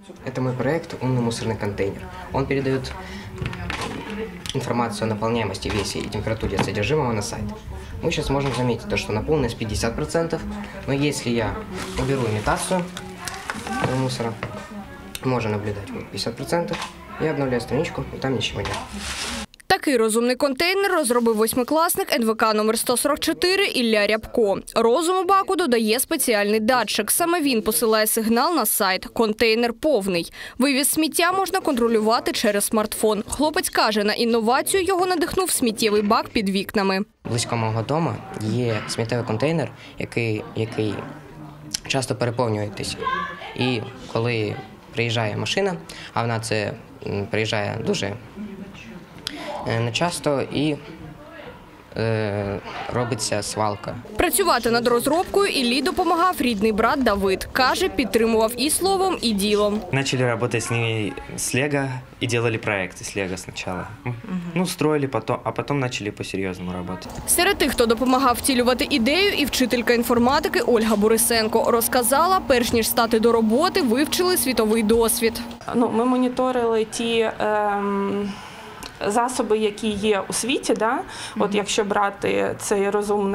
Это мой проект «Умный мусорный контейнер». Он передает информацию о наполняемости, весе и температуре содержимого на сайт. Мы сейчас можем заметить, что наполненность 50%, но если я уберу имитацию мусора, можно наблюдать 50%, я обновляю страничку, и там ничего нет. Такий розумний контейнер розробив восьмикласник НВК номер 144 Ілля Рябко. Розуму баку додає спеціальний датчик. Саме він посилає сигнал на сайт. Контейнер повний. Вивіз сміття можна контролювати через смартфон. Хлопець каже, на інновацію його надихнув сміттєвий бак під вікнами. Близько мого дому є сміттєвий контейнер, який часто переповнюється. І коли приїжджає машина, а вона це приїжджає дуже нечасто, і робиться свалка. Працювати над розробкою Іллі допомагав рідний брат Давид. Каже, підтримував і словом, і ділом. Почали працювати з ними з Лего і робили проекти з Лего спочатку. Ну, строїли, а потім почали по-серйозному працювати. Серед тих, хто допомагав втілювати ідею, і вчителька інформатики Ольга Борисенко. Розказала, перш ніж стати до роботи, вивчили світовий досвід. Ми моніторили ті засоби, які є у світі, да? От якщо брати цей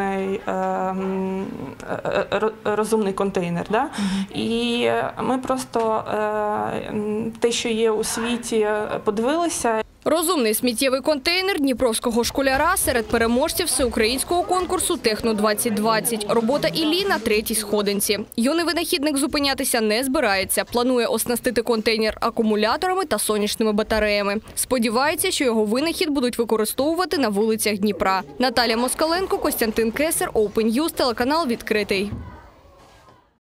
розумний контейнер, да? І ми просто те, що є у світі, подивилися. Розумний сміттєвий контейнер дніпровського школяра серед переможців всеукраїнського конкурсу «Техно-2020». Робота Іллі на третій сходинці. Юний винахідник зупинятися не збирається. Планує оснастити контейнер акумуляторами та сонячними батареями. Сподівається, що його винахід будуть використовувати на вулицях Дніпра. Наталя Москаленко, Костянтин Кесар, Open News, телеканал «Відкритий».